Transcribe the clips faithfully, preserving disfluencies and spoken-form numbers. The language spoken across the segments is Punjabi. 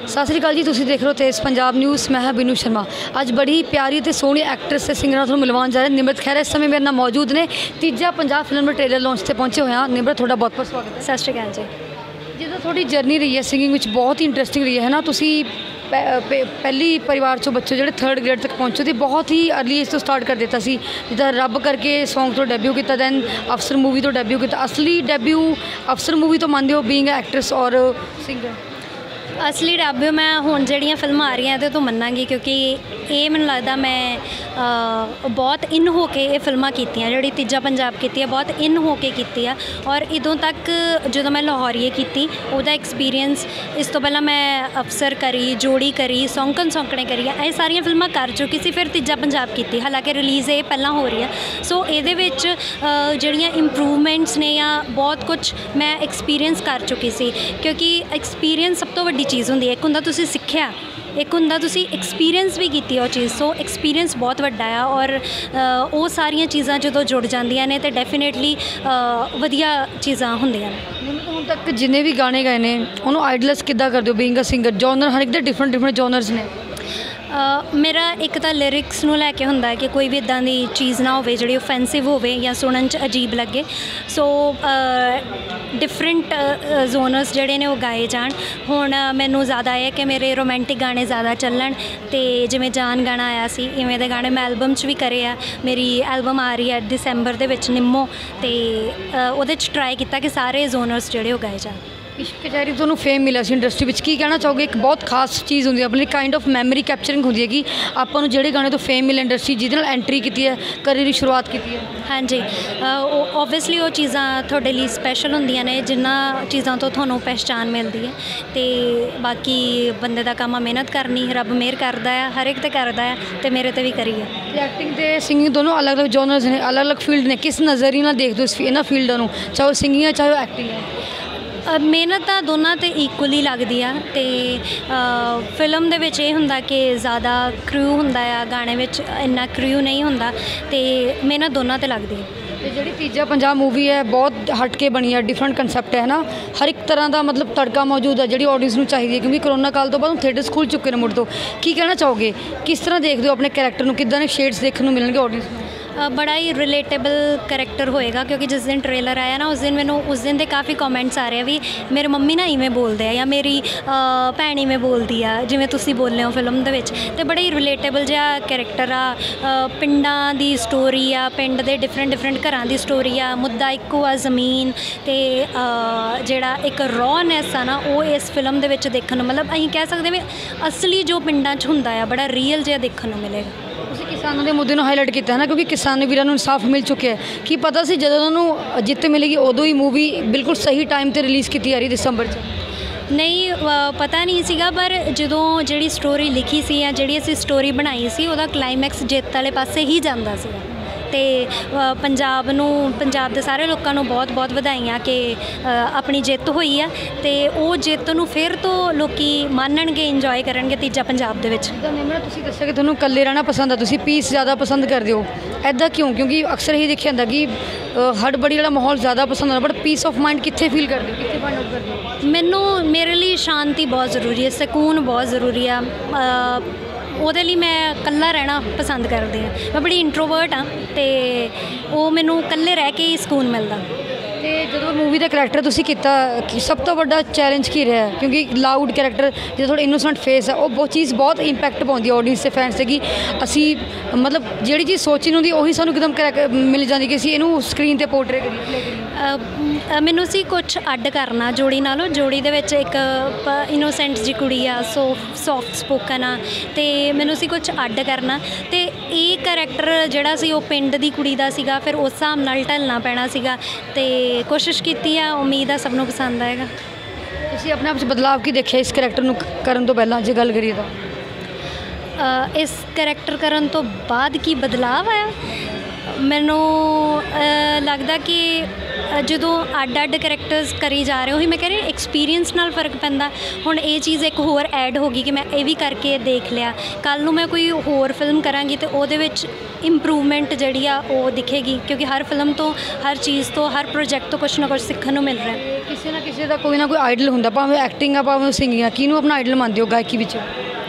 सत श्री अकाल जी, तुसीं देख रहे हो तेज़ पंजाब न्यूज़। मैं बिनू शर्मा। अज बड़ी प्यारी तो सोहनी एक्ट्रेस से सिंगर तुहानूं मिलवाउण जा रहे निमरत खैर इस समय मेरे नाल मौजूद ने। Teeja Punjab film trailer launch से पहुंचे हुए हैं। निमरत थोड़ा बहुत बहुत स्वागत है। सत श्री अकाल जी। जिद्दां थोड़ी जर्नी रही है सिंगिंग विच बहुत ही इंटरस्टिंग रही है ना। तुसीं पहली परिवार चो बच्चों जो थर्ड ग्रेड तक पहुंचे थे, बहुत ही अर्ली एज तो स्टार्ट कर दिता सी। जिद्दां रब करके सॉन्ग तो डेब्यू किया, दैन अफसर मूवी तो डेब्यू किया। असली डेब्यू अफसर मूवी तो मानते हो बीइंग एक्ट्रेस और सिंगर? असली डेब्यू मैं हुण जिहड़ियां फिल्मां आ रही हैं तो मन्नांगी, क्योंकि ये मैनूं लगदा मैं आ, बहुत इन हो के ये फिल्मां कीतियां। जिहड़ी तीजा पंजाब कीती है बहुत इन हो के कीती है। और इदों तक जो मैं लाहौरीए कीती उहदा एक्सपीरियंस, इस तो पहला मैं अफसर करी, जोड़ी करी, सौंकन सौंकने करी, ये सारियां फिल्मां कर चुकी सी। फिर तीजा पंजाब कीती, हालांकि रिलीज़ ये पहला हो रही है। सो ये जिहड़ियां इंप्रूवमेंट्स ने या बहुत कुछ मैं एक्सपीरियंस कर चुकी सी, क्योंकि एक्सपीरियंस सब तो वड्डी चीज़ होंदी है। एक हुंदा तुसीं सिੱਖਿਆ, एक हुंदा तुसीं एक्सपीरियंस भी की वो चीज़। सो एक्सपीरियंस बहुत वड्डा है और वो सारियां चीज़ां जो जुड़ जांदियां ने तो डेफिनेटली वधिया चीज़ां हुंदियां ने। हुण तक जिन्ने भी गाने गाए ने उन्होंने आइडलस किद्दां करदे हो बीइंग अ सिंगर? जॉनर हर एक दे डिफरेंट डिफरेंट जॉनर्स ने। Uh, मेरा एक तो लिरिक्स नूं लैके हुंदा है कि कोई भी इदां दी चीज़ ना होवे जिहड़ी ऑफेंसिव होवे या सुनन च अजीब लगे। सो डिफरेंट जोनर्स जिहड़े ने वो गाए जाण। हुण मैनूं ज़्यादा है कि मेरे रोमांटिक गाने ज़्यादा चलन, तो जिवें जान गाना आया सी इवें दे गाने मैं एल्बम च भी करे आ। मेरी एल्बम आ रही है दिसंबर दे विच निम्मो, तो उहदे च ट्राई किया कि सारे जोनर्स जिहड़े वो गाए जाण। इश्क कचहरी तो फेम मिला सी इंडस्ट्री में, की कहना चाहोगे? एक बहुत खास चीज़ होंगी अपनी काइंड ऑफ मैमरी कैप्चरिंग होंगी है कि आपको जोड़े गाने तो फेम मिले इंडस्ट्री जिहदे नाल एंट्री की है, करियर की शुरुआत की है। हाँ जी, ओबवियसली वो चीज़ां थोड़े लिए स्पैशल होंदियां ने जिन्हां चीज़ों तो थोनों पहचान मिलती है। तो बाकी बंदे का काम मेहनत करनी, रब मेहर करता है, हर एक तो करता है, तो मेरे तो भी करी है। एक्टिंग तो सिंगिंग दोनों अलग अलग जॉनर्स ने, अलग अलग फील्ड ने। किस नज़रिए नाल देखदे हो इन्हां फील्डां नूं, चाहे सिंगिंग है चाहे एक्टिंग है? मेहनत तो दोनों तो इक्वली लगती है। तो फिल्म दे विच ये हुंदा कि ज़्यादा क्रू हुंदा है, गाने में इन्ना क्रू नहीं हुंदा, तो मेहनत दोनों तो लगती है। जी तीजा पंजाब मूवी है बहुत हट के बनी है, डिफरेंट कंसैप्ट है ना। हर एक तरह का मतलब तड़का मौजूद है जी ऑडियंस को चाहिए, क्योंकि कोरोना काल तो बाद थिएटर्स खुल चुके हैं मुड़ तो। की कहना चाहोगे, किस तरह देखते हो अपने कैरेक्टर को, किदां दे शेड्स देखने मिलणगे ऑडियंस को? बड़ा ही रिलेटेबल करैक्टर होएगा, क्योंकि जिस दिन ट्रेलर आया ना उस दिन मैंने उस दिन के काफ़ी कॉमेंट्स आ रहे हैं भी मेरे मम्मी ना इवें बोलते हैं या मेरी भैन इवें बोलती है जिवें तुसीं बोले हो फिल्म दे विच। ते बड़ा ही रिलेटेबल जिहा करैक्टर आ। पिंडां दी स्टोरी आ, पिंड दे डिफरेंट डिफरेंट घरां दी स्टोरी आ, मुद्दा इक्को आ ज़मीन, ते जिहड़ा एक रॉनेस आ ना वो इस फिल्म दे विच देखण नूं, मतलब असीं कह सकदे भी असली जो पिंडां च हुंदा है बड़ा रियल जिहा देखण नूं मिलेगा। किसानों के मुद्दे हाईलाइट किया है ना, क्योंकि किसान वीरों को इंसाफ मिल चुके हैं। कि पता सी जो उन्होंने जित मिलेगी उदों ही मूवी बिल्कुल सही टाइम पर रिलीज़ की जा रही दिसंबर च? नहीं पता नहीं सीगा, पर जो जी स्टोरी लिखी सी या जी असी स्टोरी बनाई सी उहदा क्लाइमैक्स जित वाले पासे ही जाता सीगा। तो पंजाब नूं, पंजाब के सारे लोगों को बहुत बहुत बधाइयां कि अपनी जित हुई है, तो वो जित नूं फिर तो लोकी मानणगे, इंजॉय करनगे तीजा पंजाब दे विच। निमरत तुसीं दस्सिया कि तुहानूं कल्ले रहना पसंद है, तुसीं पीस ज़्यादा पसंद करदे हो, ऐदा क्यों? क्योंकि अक्सर ही देखा जाता कि हड़बड़ी वाला माहौल ज़्यादा पसंद है, बट पीस ऑफ माइंड कित्थे फील करदे हो, कित्थे फाइंड आउट करदे हो? मैनूं मेरे लिए शांति बहुत ज़रूरी है, सुकून बहुत ज़रूरी है। ਉਹਦੇ ਲਈ मैं कल्ला रहना पसंद करती हाँ। मैं बड़ी इंट्रोवर्ट हाँ, तो वो मैनू कल्ले रह के ही सुकून मिलता। तो जो मूवी का करैक्टर तुसीं कीता, सब तो बड़ा चैलेंज की रहा है? क्योंकि लाउड करैक्टर जो थोड़ा इनोसेंट फेस है वो बहुत चीज़ बहुत इंपैक्ट पाती है ऑडियंस से, फैंस से, कि असी मतलब जी चीज़ सोची नहीं होंगी ਉਹੀ ਸਾਨੂੰ एकदम मिल जाती कि असी इनू स्क्रीन पर पोर्ट्रे करिए। मैनू सी कुछ अड करना जोड़ी नालों। जोड़ी दे विच एक इनोसेंट जी कुड़ी आ, सो सॉफ्ट स्पोकन आ, तो मैनू सी कुछ अड करना, तो ये करैक्टर जिहड़ा सी वो पिंड दी कुड़ी दा सीगा, फिर उस हिसाब नाल ढलना पैना सीगा, तो कोशिश की है। उम्मीद है सबनों पसंद आएगा। तुसीं अपने आप बदलाव की देखिए इस करैक्टर नूं करन तो पहलां जे गल करिए तां? इस करैक्टर करन तो बाद की बदलाव आया, मैनू लगता कि जो अड अड करैक्टर्स करी जा रहे हो ही मैं कह रही एक्सपीरियंस नाल फर्क पैंदा। हुण ये चीज़ एक होर ऐड होगी कि मैं ये भी करके देख लिया, कल नूं मैं कोई होर फिल्म करांगी तो उहदे विच इंप्रूवमेंट जिहड़ी आ वो दिखेगी, क्योंकि हर फिल्म तो, हर चीज़ तो, हर प्रोजेक्ट तो कुछ ना कुछ सीखण नूं मिल रहा है। किसी ना किसी ਕਿਸੇ ਦਾ ਕੋਈ ਨਾ ਕੋਈ ਆਈਡਲ ਹੁੰਦਾ, ਭਾਵੇਂ ਐਕਟਿੰਗ ਆ ਭਾਵੇਂ ਸਿੰਗਿੰਗ ਆ, ਕਿਹਨੂੰ ਆਪਣਾ ਆਈਡਲ ਮੰਨਦੇ ਹੋ ਗਾਇਕੀ ਵਿੱਚ?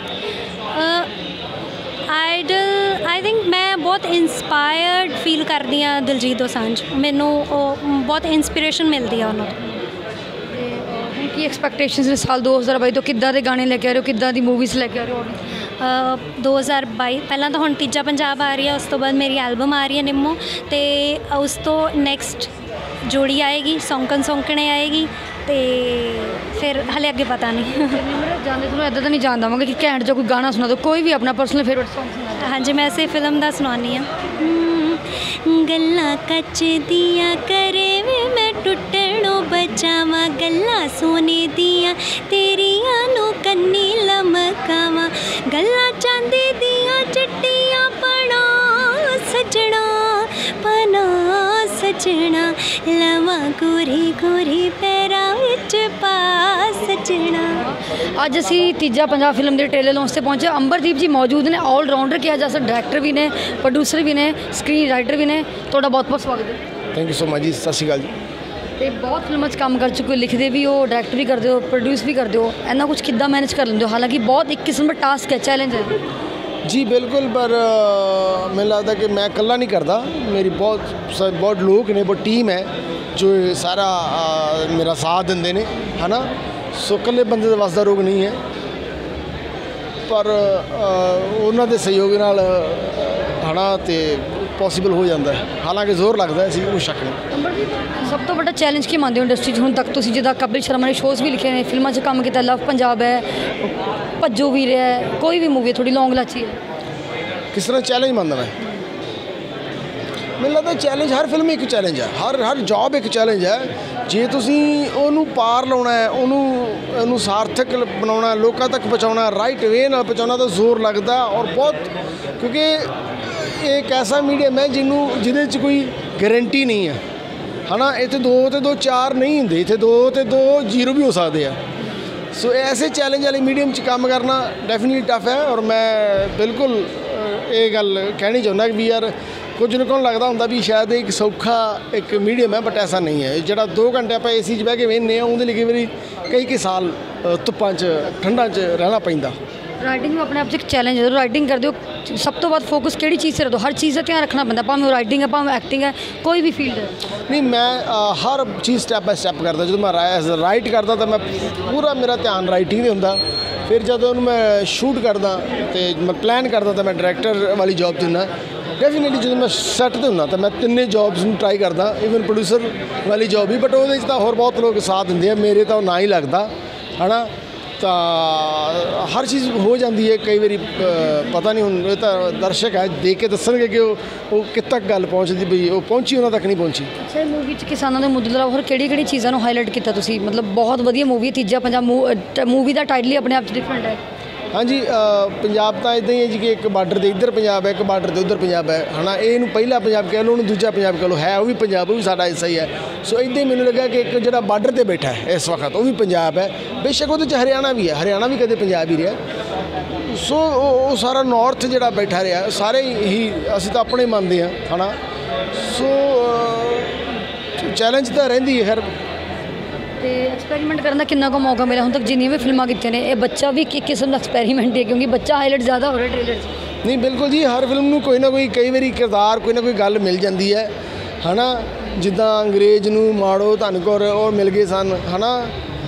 ਆਈਡਲ ਆਈ ਥਿੰਕ ਮੈਂ ਬਹੁਤ ਇੰਸਪਾਇਰਡ ਫੀਲ ਕਰਦੀ ਹਾਂ ਦਿਲਜੀਤ ਦੋਸਾਂਝ, ਮੈਨੂੰ ਉਹ ਬਹੁਤ ਇੰਸਪੀਰੇਸ਼ਨ ਮਿਲਦੀ ਆ ਉਹਨਾਂ ਤੋਂ। ਤੇ ਹੁਣ ਕੀ ਐਕਸਪੈਕਟੇਸ਼ਨਸ ਨੇ ਸਾਲ ਦੋ ਹਜ਼ਾਰ ਬਾਈ ਤੋਂ? ਕਿੱਦਾਂ ਦੇ ਗਾਣੇ ਲੈ ਕੇ ਆ ਰਹੇ ਹੋ, ਕਿੱਦਾਂ ਦੀ ਮੂਵੀਜ਼ ਲੈ ਕੇ ਆ ਰਹੇ ਹੋ? ਦੋ ਹਜ਼ਾਰ ਬਾਈ ਪਹਿਲਾਂ ਤਾਂ ਹੁਣ ਤੀਜਾ ਪੰਜਾਬ ਆ ਰਹੀ ਹੈ, ਉਸ ਤੋਂ ਬਾਅਦ ਮੇਰੀ ਐਲਬਮ ਆ ਰਹੀ ਹੈ ਨਿੰਮੋ, ਅਤੇ ਉਸ ਤੋਂ ਨੈਕਸਟ ਜੋੜੀ ਆਏਗੀ, ਸੌਂਕਣ ਸੌਂਕਣੇ ਆਏਗੀ, ਅਤੇ ਫਿਰ ਹਲੇ ਅੱਗੇ ਪਤਾ ਨਹੀਂ। ਜਾਂਦੇ ਤੁਹਾਨੂੰ ਇੱਦਾਂ ਤਾਂ ਨਹੀਂ ਜਾਣ ਦੇਵਾਂਗੇ ਕਿ ਘੈਂਟ ਜਿਹਾ ਕੋਈ ਗਾਣਾ ਸੁਣਾ ਦਿਓ, ਕੋਈ ਵੀ ਆਪਣਾ ਪਰਸਨਲ ਫੇਵਰਟ ਸੌਂਗ ਸੁਣਾ ਦਿਓ। ਹਾਂਜੀ, ਮੈਂ ਇਸੇ ਫਿਲਮ ਦਾ ਸੁਣਾਉਂਦੀ ਹਾਂ। ਗੱਲਾਂ ਕੱਚ ਦੀਆਂ ਕਰੇ ਵੇ ਮੈਂ ਟੁੱਟਣੋਂ ਬਚਾਵਾਂ, ਗੱਲਾਂ ਸੋਨੇ ਦੀਆਂ ਤੇਰੀਆਂ ਨੂੰ ਕੰਨੀ ਲਮਕਾਵਾਂ, ਗੱਲਾਂ ਚਾਂਦੀ ਦੀਆਂ ਚਿੱਟੀਆਂ ਪਣਾ ਸਜਣਾ ਪਨਾ ਸਜਣਾ, ਲਵਾਂ ਗੋਰੀ ਗੋਰੀ ਪੈਰਾਂ ਵਿੱਚ ਪਾ ਸਜਣਾ। ਅੱਜ ਅਸੀਂ ਤੀਜਾ ਪੰਜਾਬ ਫਿਲਮ ਦੇ ਟ੍ਰੇਲਰ ਲਾਂਚ ਤੇ ਪਹੁੰਚੇ। ਅੰਬਰਦੀਪ ਜੀ ਮੌਜੂਦ ਨੇ, ਆਲ ਰਾਊਂਡਰ ਕਿਹਾ ਜਾ ਸਕਦਾ, ਡਾਇਰੈਕਟਰ ਵੀ ਨੇ, ਪ੍ਰੋਡਿਊਸਰ ਵੀ ਨੇ, ਸਕਰੀਨ ਰਾਈਟਰ ਵੀ ਨੇ। ਤੁਹਾਡਾ ਬਹੁਤ ਬਹੁਤ ਸਵਾਗਤ ਹੈ। ਥੈਂਕ ਯੂ ਸੋ ਮਚ ਜੀ, ਸਤਿ ਸ਼੍ਰੀ ਅਕਾਲ ਜੀ। ਤੇ ਬਹੁਤ ਫਿਲਮਾਂ 'ਚ ਕੰਮ ਕਰ ਚੁੱਕੇ ਹੋ, ਲਿਖਦੇ ਵੀ ਹੋ, ਡਾਇਰੈਕਟ ਵੀ ਕਰਦੇ ਹੋ, ਪ੍ਰੋਡਿਊਸ ਵੀ ਕਰਦੇ ਹੋ, ਇੰਨਾ ਕੁਝ ਕਿੱਦਾਂ ਮੈਨੇਜ ਕਰ ਲੈਂਦੇ ਹੋ? ਹਾਲਾਂਕਿ ਬਹੁਤ ਇੱਕ ਕਿਸਮ ਦਾ ਟਾਸਕ ਹੈ, ਚੈਲੰਜ ਹੈ। ਜੀ ਬਿਲਕੁਲ, ਪਰ ਮੈਨੂੰ ਲੱਗਦਾ ਕਿ ਮੈਂ ਇਕੱਲਾ ਨਹੀਂ ਕਰਦਾ, ਮੇਰੀ ਬਹੁਤ ਬਹੁਤ ਲੋਕ ਨੇ, ਬਹੁਤ ਟੀਮ ਹੈ ਜੋ ਸਾਰਾ ਮੇਰਾ ਸਾਥ ਦਿੰਦੇ ਨੇ, ਹੈ ਨਾ। ਸੋ ਇਕੱਲੇ ਬੰਦੇ ਦਾ ਵੱਸ ਦਾ ਰੋਗ ਨਹੀਂ ਹੈ, ਪਰ ਉਹਨਾਂ ਦੇ ਸਹਿਯੋਗ ਨਾਲ ਹੈ ਨਾ ਤੇ ਪੋਸੀਬਲ ਹੋ ਜਾਂਦਾ ਹੈ। ਹਾਲਾਂਕਿ ਜ਼ੋਰ ਲੱਗਦਾ ਹੈ, ਸੀ ਕੋਈ ਸ਼ੱਕ ਨਹੀਂ। ਸਭ ਤੋਂ ਵੱਡਾ ਚੈਲੰਜ ਕੀ ਮੰਨਦੇ ਹੋ ਇੰਡਸਟਰੀ 'ਚ ਹੁਣ ਤੱਕ? ਤੁਸੀਂ ਜਿੱਦਾਂ ਕਪਿਲ ਸ਼ਰਮਾ ਨੇ ਸ਼ੋਜ਼ ਵੀ ਲਿਖੇ ਨੇ, ਫਿਲਮਾਂ 'ਚ ਕੰਮ ਕੀਤਾ, ਲਵ ਪੰਜਾਬ ਹੈ, ਭੱਜੋ ਵੀ ਰਿਹਾ ਹੈ, ਕੋਈ ਵੀ ਮੂਵੀ ਥੋੜੀ ਲੌਂਗ ਲਾਚੀ ਹੈ। ਕਿਸ ਤਰ੍ਹਾਂ ਚੈਲੰਜ ਮੰਨਦਾ ਮੈਂ? ਮੈਨੂੰ ਲੱਗਦਾ ਚੈਲੰਜ, ਹਰ ਫਿਲਮ ਇੱਕ ਚੈਲੰਜ ਹੈ, ਹਰ ਹਰ ਜੌਬ ਇੱਕ ਚੈਲੰਜ ਹੈ। ਜੇ ਤੁਸੀਂ ਉਹਨੂੰ ਪਾਰ ਲਾਉਣਾ ਹੈ, ਉਹਨੂੰ ਉਹਨੂੰ ਸਾਰਥਕ ਬਣਾਉਣਾ, ਲੋਕਾਂ ਤੱਕ ਪਹੁੰਚਾਉਣਾ, ਰਾਈਟ ਵੇ ਨਾਲ ਪਹੁੰਚਾਉਣਾ, ਤਾਂ ਜ਼ੋਰ ਲੱਗਦਾ। ਔਰ ਬਹੁਤ, ਕਿਉਂਕਿ ਇਹ ਇੱਕ ਐਸਾ ਮੀਡੀਅਮ ਹੈ ਜਿਹਨੂੰ ਜਿਹਦੇ 'ਚ ਕੋਈ ਗਰੰਟੀ ਨਹੀਂ ਹੈ, ਹੈ ਨਾ। ਇੱਥੇ ਦੋ ਅਤੇ ਦੋ ਚਾਰ ਨਹੀਂ ਹੁੰਦੇ, ਇੱਥੇ ਦੋ ਅਤੇ ਦੋ ਜ਼ੀਰੋ ਵੀ ਹੋ ਸਕਦੇ ਆ। ਸੋ ਐਸੇ ਚੈਲੰਜ ਵਾਲੇ ਮੀਡੀਅਮ 'ਚ ਕੰਮ ਕਰਨਾ ਡੈਫੀਨਿਟਲੀ ਟਫ ਹੈ। ਔਰ ਮੈਂ ਬਿਲਕੁਲ ਇਹ ਗੱਲ ਕਹਿਣੀ ਚਾਹੁੰਦਾ ਕਿ ਵੀ ਯਾਰ, ਕੁਝ ਲੋਕਾਂ ਨੂੰ ਲੱਗਦਾ ਹੁੰਦਾ ਵੀ ਸ਼ਾਇਦ ਇੱਕ ਸੌਖਾ ਇੱਕ ਮੀਡੀਅਮ ਹੈ, ਬਟ ਐਸਾ ਨਹੀਂ ਹੈ। ਜਿਹੜਾ ਦੋ ਘੰਟੇ ਆਪਾਂ ਏ ਸੀ 'ਚ ਬਹਿ ਕੇ ਵੇਖਦੇ ਹਾਂ, ਉਹਦੇ ਲਈ ਕਈ ਵਾਰੀ ਕਈ ਕਈ ਸਾਲ ਧੁੱਪਾਂ 'ਚ ਠੰਡਾਂ 'ਚ ਰਹਿਣਾ ਪੈਂਦਾ। ਰਾਈਟਿੰਗ ਨੂੰ ਆਪਣੇ ਆਪ 'ਚ ਇੱਕ ਚੈਲੰਜ ਹੈ। ਜਦੋਂ ਰਾਈਟਿੰਗ ਕਰਦੇ ਹੋ, ਸਭ ਤੋਂ ਵੱਧ ਫੋਕਸ ਕਿਹੜੀ ਚੀਜ਼ 'ਤੇ ਰੱਖੋ? ਹਰ ਚੀਜ਼ ਦਾ ਧਿਆਨ ਰੱਖਣਾ ਪੈਂਦਾ, ਭਾਵੇਂ ਉਹ ਰਾਈਟਿੰਗ ਹੈ, ਭਾਵੇਂ ਐਕਟਿੰਗ ਹੈ, ਕੋਈ ਵੀ ਫੀਲਡ ਹੈ। ਨਹੀਂ, ਮੈਂ ਹਰ ਚੀਜ਼ ਸਟੈਪ ਬਾਏ ਸਟੈਪ ਕਰਦਾ। ਜਦੋਂ ਮੈਂ ਰਾਈਟ ਕਰਦਾ ਤਾਂ ਮੈਂ ਪੂਰਾ, ਮੇਰਾ ਧਿਆਨ ਰਾਈਟਿੰਗ 'ਤੇ ਹੁੰਦਾ। ਫਿਰ ਜਦੋਂ ਉਹਨੂੰ ਮੈਂ ਸ਼ੂਟ ਕਰਦਾ ਅਤੇ ਮੈਂ ਪਲਾਨ ਕਰਦਾ ਤਾਂ ਮੈਂ ਡਾਇਰੈਕਟਰ ਵਾਲੀ ਜੋਬ 'ਤੇ ਹੁੰਦਾ। ਡੈਫੀਨੇਟਲੀ ਜਦੋਂ ਮੈਂ ਸੈੱਟ 'ਤੇ ਹੁੰਦਾ ਤਾਂ ਮੈਂ ਤਿੰਨੇ ਜੋਬਸ ਨੂੰ ਟਰਾਈ ਕਰਦਾ, ਈਵਨ ਪ੍ਰੋਡਿਊਸਰ ਵਾਲੀ ਜੋਬ ਵੀ। ਬਟ ਉਹਦੇ 'ਚ ਤਾਂ ਹੋਰ ਬਹੁਤ ਲੋਕ ਸਾਥ ਦਿੰਦੇ ਆ, ਮੇਰੇ ਤਾਂ ਉਹ ਨਾ ਹੀ ਲੱਗਦਾ, ਹੈ ਨਾ। ਤਾਂ ਹਰ ਚੀਜ਼ ਹੋ ਜਾਂਦੀ ਹੈ ਕਈ ਵਾਰੀ, ਪਤਾ ਨਹੀਂ ਹੁਣ ਇਹ ਤਾਂ ਦਰਸ਼ਕ ਹੈ, ਦੇਖ ਕੇ ਦੱਸਣਗੇ ਕਿ ਉਹ ਉਹ ਕਿੱਥੇ ਤੱਕ ਗੱਲ ਪਹੁੰਚਦੀ, ਬਈ ਉਹ ਪਹੁੰਚੀ ਉਹਨਾਂ ਤੱਕ ਨਹੀਂ ਪਹੁੰਚੀ। ਅੱਛਾ, ਮੂਵੀ 'ਚ ਕਿਸਾਨਾਂ ਦੇ ਮੁੱਦੇ ਤੋਂ ਹੋਰ ਕਿਹੜੀ ਕਿਹੜੀ ਚੀਜ਼ਾਂ ਨੂੰ ਹਾਈਲਾਈਟ ਕੀਤਾ ਤੁਸੀਂ? ਮਤਲਬ ਬਹੁਤ ਵਧੀਆ ਮੂਵੀ, ਤੀਜਾ ਪੰਜਾਬ ਮੂਵੀ ਦਾ ਟਾਈਟਲ ਹੀ ਆਪਣੇ ਆਪ 'ਚ ਡਿਫਰੈਂਟ ਹੈ। ਹਾਂਜੀ, ਪੰਜਾਬ ਤਾਂ ਇੱਦਾਂ ਹੀ ਹੈ ਜੀ ਕਿ ਇੱਕ ਬਾਰਡਰ 'ਤੇ ਇੱਧਰ ਪੰਜਾਬ ਹੈ, ਇੱਕ ਬਾਰਡਰ 'ਤੇ ਉੱਧਰ ਪੰਜਾਬ ਹੈ, ਹੈ ਨਾ। ਇਹਨੂੰ ਪਹਿਲਾ ਪੰਜਾਬ ਕਹਿ ਲਓ, ਉਹਨੂੰ ਦੂਜਾ ਪੰਜਾਬ ਕਹਿ ਲਓ, ਹੈ ਉਹ ਵੀ ਪੰਜਾਬ, ਉਹ ਵੀ ਸਾਡਾ ਹਿੱਸਾ ਹੀ ਹੈ। ਸੋ ਇੱਦਾਂ ਹੀ ਮੈਨੂੰ ਲੱਗਾ ਕਿ ਇੱਕ ਜਿਹੜਾ ਬਾਰਡਰ 'ਤੇ ਬੈਠਾ ਹੈ ਇਸ ਵਕਤ, ਉਹ ਵੀ ਪੰਜਾਬ ਹੈ। ਬੇਸ਼ੱਕ ਉਹਦੇ 'ਚ ਹਰਿਆਣਾ ਵੀ ਹੈ, ਹਰਿਆਣਾ ਵੀ ਕਦੇ ਪੰਜਾਬ ਹੀ ਰਿਹਾ। ਸੋ ਉਹ ਸਾਰਾ ਨੌਰਥ ਜਿਹੜਾ ਬੈਠਾ ਰਿਹਾ, ਸਾਰੇ ਹੀ ਅਸੀਂ ਤਾਂ ਆਪਣੇ ਮੰਨਦੇ ਹਾਂ, ਹੈ ਨਾ। ਸੋ ਚੈਲੰਜ ਤਾਂ ਰਹਿੰਦੀ ਹੈ। ਖੈਰ, ਤੇ ਐਕਸਪੈਰੀਮੈਂਟ ਕਰਨ ਦਾ ਕਿੰਨਾ ਕੁ ਮੌਕਾ ਮਿਲਿਆ ਹੁਣ ਤੱਕ? ਜਿੰਨੀਆਂ ਵੀ ਫਿਲਮਾਂ ਕੀਤੀਆਂ ਨੇ, ਇਹ ਬੱਚਾ ਵੀ ਇੱਕ ਕਿਸਮ ਦਾ ਐਕਸਪੈਰੀਮੈਂਟ ਹੈ, ਕਿਉਂਕਿ ਬੱਚਾ ਹਾਈਲਾਈਟ ਜ਼ਿਆਦਾ ਹੋ ਰਿਹਾ ਟ੍ਰੇਲਰ 'ਚ। ਨਹੀਂ, ਬਿਲਕੁਲ ਜੀ, ਹਰ ਫਿਲਮ ਨੂੰ ਕੋਈ ਨਾ ਕੋਈ, ਕਈ ਵਾਰੀ ਕਿਰਦਾਰ, ਕੋਈ ਨਾ ਕੋਈ ਗੱਲ ਮਿਲ ਜਾਂਦੀ ਹੈ, ਹੈ ਨਾ। ਜਿੱਦਾਂ ਅੰਗਰੇਜ਼ ਨੂੰ ਮਾੜੋ ਧਨ ਕੌਰ ਉਹ ਮਿਲ ਗਏ ਸਨ, ਹੈ ਨਾ।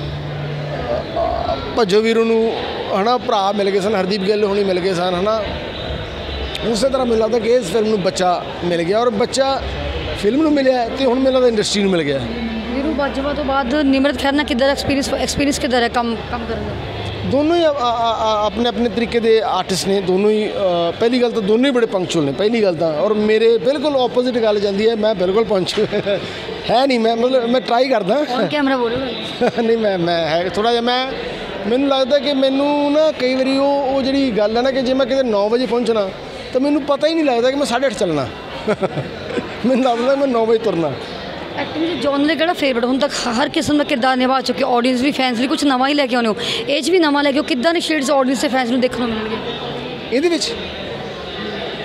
ਭੱਜੋ ਵੀਰੂ ਨੂੰ, ਹੈ ਨਾ, ਭਰਾ ਮਿਲ ਗਏ ਸਨ, ਹਰਦੀਪ ਗਿੱਲ ਹੋਣੀ ਮਿਲ ਗਏ ਸਨ, ਹੈ ਨਾ। ਉਸੇ ਤਰ੍ਹਾਂ ਮੈਨੂੰ ਲੱਗਦਾ ਕਿ ਇਸ ਫਿਲਮ ਨੂੰ ਬੱਚਾ ਮਿਲ ਗਿਆ, ਔਰ ਬੱਚਾ ਫਿਲਮ ਨੂੰ ਮਿਲਿਆ ਅਤੇ ਹੁਣ ਮੈਨੂੰ ਲੱਗਦਾ ਇੰਡਸਟਰੀ ਨੂੰ ਮਿਲ ਗਿਆ। ਵੀਰੂ ਬਾਜਵਾ ਤੋਂ ਬਾਅਦ ਨਿਮਰਤ ਖਹਿਰਾ ਨਾਲ ਕਿੱਦਾਂ ਦਾ ਐਕਸਪੀਰੀਅੰਸ ਐਕਸਪੀਰੀਅੰਸ ਕਿੱਦਾਂ ਹੈ ਕੰਮ ਕੰਮ ਕਰਨ ਦਾ? ਦੋਨੋਂ ਹੀ ਆਪਣੇ ਆਪਣੇ ਤਰੀਕੇ ਦੇ ਆਰਟਿਸਟ ਨੇ, ਦੋਨੋਂ ਹੀ। ਪਹਿਲੀ ਗੱਲ ਤਾਂ ਦੋਨੋਂ ਹੀ ਬੜੇ ਪੰਕਚੁਅਲ ਨੇ, ਪਹਿਲੀ ਗੱਲ ਤਾਂ। ਔਰ ਮੇਰੇ ਬਿਲਕੁਲ ਆਪੋਜ਼ਿਟ ਗੱਲ ਜਾਂਦੀ ਹੈ, ਮੈਂ ਬਿਲਕੁਲ ਪੰਕਚੁਅਲ ਹੈ ਨਹੀਂ। ਮੈਂ ਮਤਲਬ ਮੈਂ ਟਰਾਈ ਕਰਦਾ, ਔਨ ਕੈਮਰਾ ਬੋਲੋ। ਨਹੀਂ, ਮੈਂ ਮੈਂ ਹੈ ਥੋੜ੍ਹਾ ਜਿਹਾ, ਮੈਂ ਮੈਨੂੰ ਲੱਗਦਾ ਕਿ ਮੈਨੂੰ ਨਾ ਕਈ ਵਾਰੀ ਉਹ ਉਹ ਜਿਹੜੀ ਗੱਲ ਹੈ ਨਾ ਕਿ ਜੇ ਮੈਂ ਕਿਤੇ ਨੌ ਵਜੇ ਪਹੁੰਚਣਾ ਤਾਂ ਮੈਨੂੰ ਪਤਾ ਹੀ ਨਹੀਂ ਲੱਗਦਾ ਕਿ ਮੈਂ ਸਾਢੇ ਅੱਠ ਚੱਲਣਾ। ਮੈਨੂੰ ਲੱਗਦਾ ਮੈਂ ਨੌ ਵਜੇ ਤੁਰਨਾ। ਐਕਟਿੰਗ ਦੇ ਜੌਨਰ ਕਿਹੜਾ ਫੇਵਰਟ? ਹੁਣ ਤੱਕ ਹਰ ਕਿਸਮ ਦਾ ਕਿਰਦਾਰ ਨਿਭਾ ਚੁੱਕੇ, ਆਡੀਅנס ਵੀ, ਫੈਨਸ ਵੀ ਕੁਝ ਨਵਾਂ ਹੀ ਲੈ ਕੇ ਆਉਂਦੇ ਹੋ, ਇਹ 'ਚ ਵੀ ਨਵਾਂ ਲੈ ਕੇ ਆਓ। ਕਿੱਦਾਂ ਦੇ ਸ਼ੇਡਸ ਆਡੀਅנס ਤੇ ਫੈਨਸ ਨੂੰ ਦੇਖਣ ਨੂੰ ਮਿਲਣਗੇ ਇਹਦੇ ਵਿੱਚ?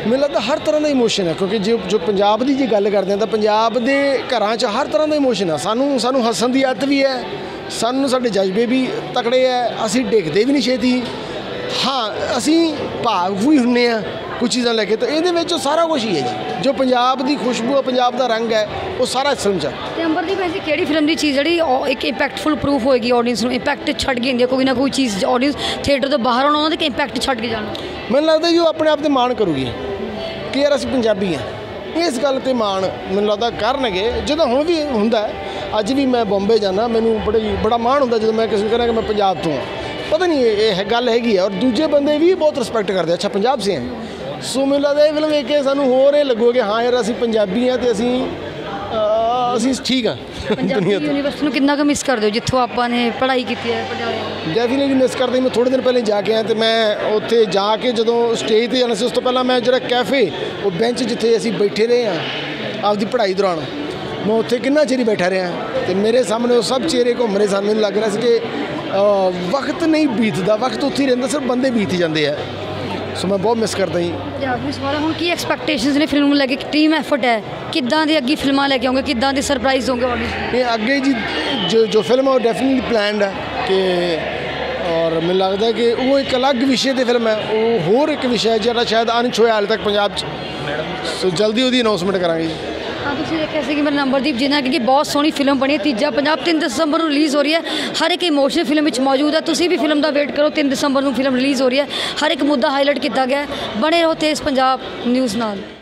ਮੈਨੂੰ ਲੱਗਦਾ ਹਰ ਤਰ੍ਹਾਂ ਦਾ ਇਮੋਸ਼ਨ ਹੈ, ਕਿਉਂਕਿ ਜੋ ਜੋ ਪੰਜਾਬ ਦੀ ਜੇ ਗੱਲ ਕਰਦੇ ਹਾਂ ਤਾਂ ਪੰਜਾਬ ਦੇ ਘਰਾਂ 'ਚ ਹਰ ਤਰ੍ਹਾਂ ਦਾ ਇਮੋਸ਼ਨ ਆ। ਸਾਨੂੰ ਸਾਨੂੰ ਹੱਸਣ ਦੀ ਆਦਤ ਵੀ ਹੈ, ਸਾਨੂੰ ਸਾਡੇ ਜਜ਼ਬੇ ਵੀ ਤਕੜੇ ਹੈ, ਅਸੀਂ ਡਿੱਗਦੇ ਵੀ ਨਹੀਂ ਛੇਤੀ। ਹਾਂ, ਅਸੀਂ ਭਾਵੁਕ ਵੀ ਹੁੰਦੇ ਹਾਂ ਕੁਝ ਚੀਜ਼ਾਂ ਲੈ ਕੇ, ਤਾਂ ਇਹਦੇ ਵਿੱਚ ਉਹ ਸਾਰਾ ਕੁਝ ਹੀ ਹੈ ਜੀ। ਜੋ ਪੰਜਾਬ ਦੀ ਖੁਸ਼ਬੂ, ਪੰਜਾਬ ਦਾ ਰੰਗ ਹੈ, ਉਹ ਸਾਰਾ ਇਸ ਫਿਲਮ 'ਚ ਹੈ। ਤੇ ਅੰਬਰਦੀਪ ਜੀ ਕਿਹੜੀ ਫਿਲਮ ਦੀ ਚੀਜ਼ ਜਿਹੜੀ ਉਹ ਇੱਕ ਇੰਪੈਕਟਫੁਲ ਪ੍ਰੂਫ ਹੋਏਗੀ ਆਡੀਅנס ਨੂੰ, ਇੰਪੈਕਟ ਛੱਡ ਕੇ ਹੁੰਦੀ ਹੈ, ਕੋਈ ਨਾ ਕੋਈ ਚੀਜ਼ ਆਡੀਅנס ਥੀਏਟਰ ਤੋਂ ਬਾਹਰ ਆਉਣਾ ਉਹਨਾਂ ਦੇ ਇੰਪੈਕਟ ਛੱਡ ਕੇ ਜਾਣਾ? ਮੈਨੂੰ ਲੱਗਦਾ ਜੀ ਉਹ ਆਪਣੇ ਆਪ 'ਤੇ ਮਾਣ ਕਰੂਗੀ ਕਿ ਯਾਰ ਅਸੀਂ ਪੰਜਾਬੀ ਹਾਂ, ਇਸ ਗੱਲ 'ਤੇ ਮਾਣ ਮੈਨੂੰ ਲੱਗਦਾ ਕਰਨਗੇ। ਜਦੋਂ ਹੁਣ ਵੀ ਹੁੰਦਾ, ਅੱਜ ਵੀ ਮੈਂ ਬੰਬੇ ਜਾਂਦਾ, ਮੈਨੂੰ ਬੜੀ ਬੜਾ ਮਾਣ ਹੁੰਦਾ ਜਦੋਂ ਮੈਂ ਕਿਸੇ ਨੂੰ ਕਹਿੰਦਾ ਕਿ ਮੈਂ ਪੰਜਾਬ ਤੋਂ ਹਾਂ। ਪਤਾ ਨਹੀਂ ਇਹ ਗੱਲ ਹੈਗੀ ਹੈ, ਔਰ ਦੂਜੇ ਬੰਦੇ ਵੀ ਬਹੁਤ ਰਿਸਪੈਕਟ ਕਰਦੇ, ਅੱਛਾ ਪੰਜਾਬ ਸੇ ਹੈ। ਸੋ ਮੈਨੂੰ ਲੱਗਦਾ ਇਹ ਫਿਲਮ ਵੇਖ ਕੇ ਸਾਨੂੰ ਹੋਰ ਇਹ ਲੱਗੂਗਾ ਕਿ ਹਾਂ ਯਾਰ ਅਸੀਂ ਪੰਜਾਬੀ ਹਾਂ ਅਤੇ ਅਸੀਂ ਅਸੀਂ ਠੀਕ ਹਾਂ। ਪੰਜਾਬੀ ਯੂਨੀਵਰਸਿਟੀ ਨੂੰ ਕਿੰਨਾ ਕੁ ਮਿਸ ਕਰਦੇ ਹੋ ਜਿੱਥੋਂ ਆਪਾਂ ਨੇ ਪੜ੍ਹਾਈ ਕੀਤੀ ਹੈ ਪਟਿਆਲੇ? ਡੈਫੀਨੇਟਲੀ ਮਿਸ ਕਰਦੇ। ਮੈਂ ਥੋੜ੍ਹੇ ਦਿਨ ਪਹਿਲਾਂ ਜਾ ਕੇ ਆਇਆ ਅਤੇ ਮੈਂ ਉੱਥੇ ਜਾ ਕੇ ਜਦੋਂ ਸਟੇਜ 'ਤੇ ਜਾਣਾ ਸੀ, ਉਸ ਤੋਂ ਪਹਿਲਾਂ ਮੈਂ ਜਿਹੜਾ ਕੈਫੇ, ਉਹ ਬੈਂਚ ਜਿੱਥੇ ਅਸੀਂ ਬੈਠੇ ਰਹੇ ਹਾਂ ਆਪਦੀ ਪੜ੍ਹਾਈ ਦੌਰਾਨ, ਮੈਂ ਉੱਥੇ ਕਿੰਨਾ ਚਿਰ ਹੀ ਬੈਠਾ ਰਿਹਾ ਅਤੇ ਮੇਰੇ ਸਾਹਮਣੇ ਉਹ ਸਭ ਚਿਹਰੇ ਘੁੰਮ ਰਹੇ ਸਨ। ਮੈਨੂੰ ਲੱਗ ਰਿਹਾ ਸੀ ਕਿ ਵਕਤ ਨਹੀਂ ਬੀਤਦਾ, ਵਕਤ ਉੱਥੇ ਹੀ ਰਹਿੰਦਾ, ਸਿਰਫ ਬੰਦੇ ਬੀਤ ਜਾਂਦੇ ਆ। ਸੋ ਮੈਂ ਬਹੁਤ ਮਿਸ ਕਰਦਾ ਜੀ। ਤੇ ਆਖਰੀ ਸਵਾਲ ਹੁਣ ਕੀ ਐਕਸਪੈਕਟੇਸ਼ਨਸ ਨੇ ਫਿਲਮ ਨੂੰ ਲੈ ਕੇ? ਟੀਮ ਐਫਰਟ ਹੈ, ਕਿੱਦਾਂ ਦੇ ਅੱਗੇ ਫਿਲਮਾਂ ਲੈ ਕੇ ਆਉਂਗੇ, ਕਿੱਦਾਂ ਦੇ ਸਰਪ੍ਰਾਈਜ਼ ਹੋਗੇ ਆਡੀਅנס? ਇਹ ਅੱਗੇ ਜੀ ਜੋ ਜੋ ਫਿਲਮ ਹੈ ਉਹ ਡੈਫੀਨੇਟਲੀ ਪਲੈਨਡ ਹੈ ਕਿ, ਔਰ ਮੈਨੂੰ ਲੱਗਦਾ ਕਿ ਉਹ ਇੱਕ ਅਲੱਗ ਵਿਸ਼ੇ 'ਤੇ ਫਿਲਮ ਹੈ, ਉਹ ਹੋਰ ਇੱਕ ਵਿਸ਼ਾ ਹੈ ਜਿਹੜਾ ਸ਼ਾਇਦ ਅਨਛ ਹੋਇਆ ਹਾਲੇ ਤੱਕ ਪੰਜਾਬ 'ਚ। ਸੋ ਜਲਦੀ ਉਹਦੀ ਅਨਾਊਂਸਮੈਂਟ ਕਰਾਂਗੇ ਜੀ। ਹਾਂ, ਤੁਸੀਂ ਦੇਖਿਆ ਸੀ ਕਿ ਮੇਰਾ ਨੰਬਰਦੀਪ ਜੀ ਨਾਲ, ਕਿਉਂਕਿ ਬਹੁਤ ਸੋਹਣੀ ਫਿਲਮ ਬਣੀ ਹੈ। ਤੀਜਾ ਪੰਜਾਬ ਤਿੰਨ ਦਸੰਬਰ ਨੂੰ ਰਿਲੀਜ਼ ਹੋ ਰਹੀ ਹੈ। ਹਰ ਇੱਕ ਇਮੋਸ਼ਨ ਫਿਲਮ ਵਿੱਚ ਮੌਜੂਦ ਹੈ। ਤੁਸੀਂ ਵੀ ਫਿਲਮ ਦਾ ਵੇਟ ਕਰੋ, ਤਿੰਨ ਦਸੰਬਰ ਨੂੰ ਫਿਲਮ ਰਿਲੀਜ਼ ਹੋ ਰਹੀ ਹੈ। ਹਰ ਇੱਕ ਮੁੱਦਾ ਹਾਈਲਾਈਟ ਕੀਤਾ ਗਿਆ ਹੈ। ਬਣੇ ਰਹੋ ਤੇਜ਼ ਪੰਜਾਬ ਨਿਊਜ਼ ਨਾਲ।